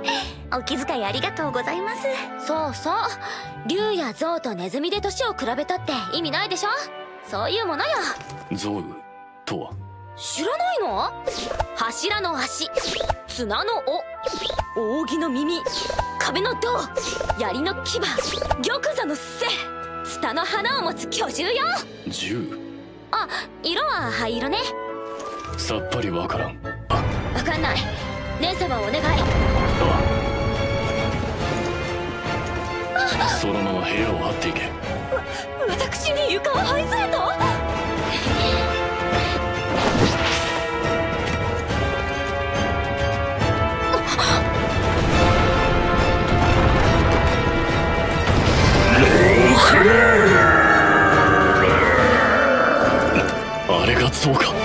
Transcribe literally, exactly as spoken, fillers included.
お気遣いありがとうございます。 そうそう、竜や象とネズミで年を比べたって意味ないでしょ。そういうものよ。 象とは知らないの？柱の足、綱の尾、扇の耳、壁の銅、槍の牙、玉座の背、ツタの花を持つ巨獣よ。 銃？ あ、色は灰色ね。 さっぱりわからん。 わかんない。姉様お願い。 ああ、そのまま部屋を張っていけ。 わ、私に床を這いずれと？ あれが象か。